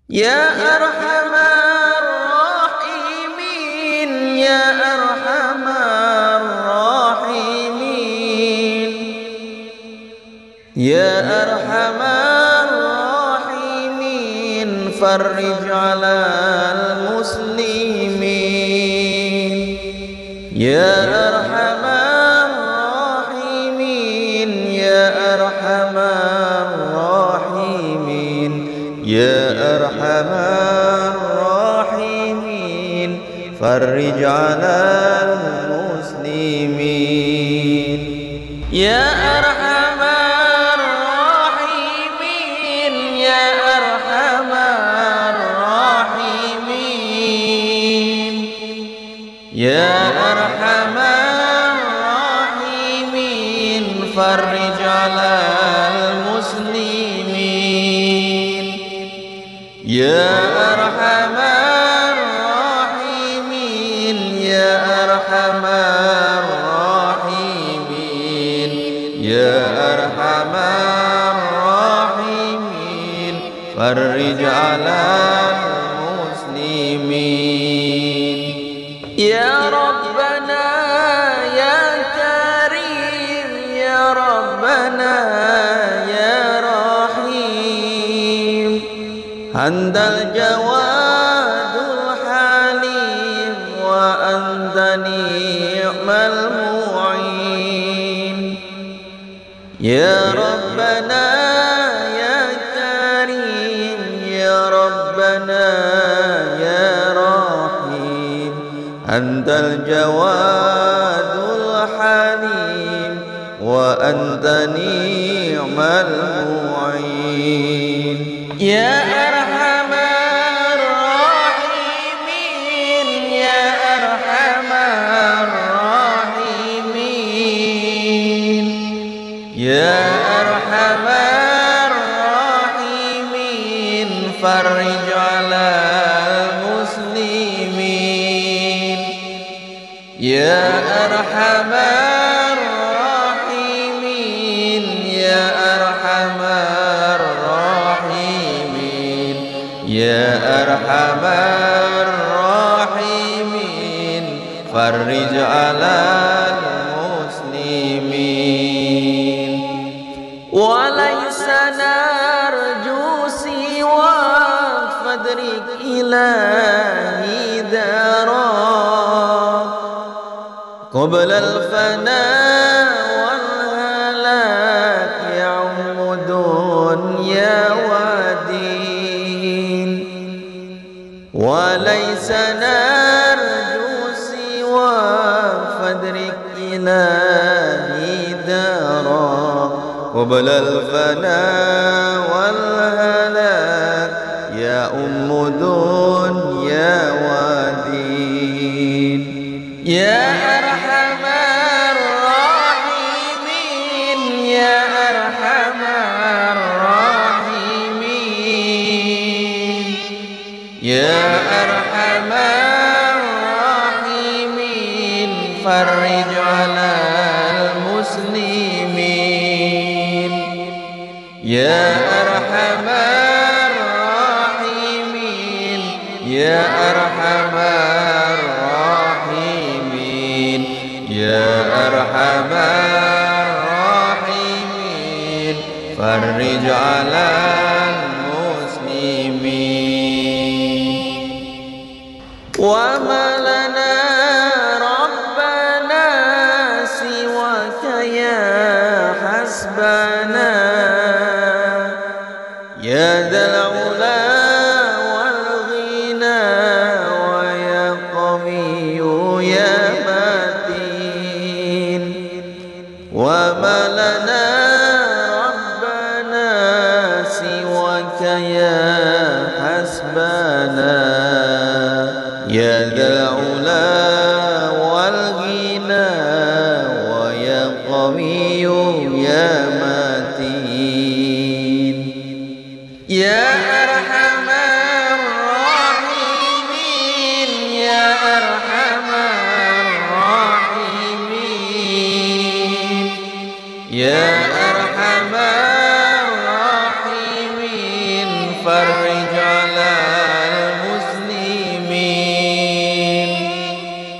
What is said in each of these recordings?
يا أرحم الراحمين يا أرحم الراحمين يا أرحم الراحمين فرج على المسلمين يا أرحم الراحمين يا أرحم الراحمين يا أرحم الراحمين فرج على المسلمين يا أرحم الراحمين يا أرحم الراحمين يا أرحم الراحمين فرج على المسلمين يا أرحم الراحمين يا أرحم الراحمين يا أرحم الراحمين فرج على المسلمين يا ربنا يا كريم يا ربنا يا رحيم أنت الجواد الحليم وأنت نعم المعين يا ربنا يا كريم يا ربنا يا رحيم أنت الجواد الحليم وأنت نعم المعين يا أرحم الراحمين يا أرحم الراحمين يا أرحم الراحمين فرج على المسلمين يا أرحم الراحمين يا أرحم الراحمين يا أرحم الراحمين فرج على المسلمين وليس نرجو سواك فادرك إلهي دارا قبل الفناء والهلاك يعم دنيا ودين وليس نرجو سواك فادرك إلهي دارا قبل الفناء والهلاك يا دنيا ودين يا أرحم الراحمين يا أرحم الراحمين يا أرحم الراحمين فرج على المسلمين يا أرحم الراحمين يا أرحم الراحمين يا أرحم الراحمين فرج على المسلمين وما لنا ربنا سواك يا حسبنا يا ذا العلا والغنى ويا قوي يا متين وما لنا ربنا سواك يا حسبنا يا ذا العلا والغنى ويا قوي يا متين يا أرحم الراحمين يا أرحم الراحمين يا أرحم الراحمين فرج على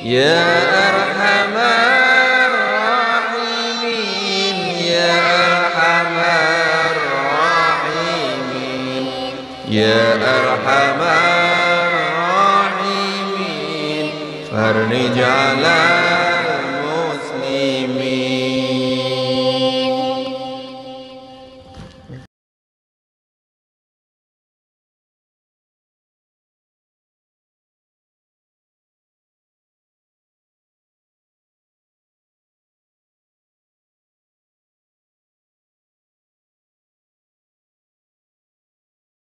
Ya Arhamar Rahimin, Ya Arhamar Rahimin, Ya Arhamar Rahimin, farij ala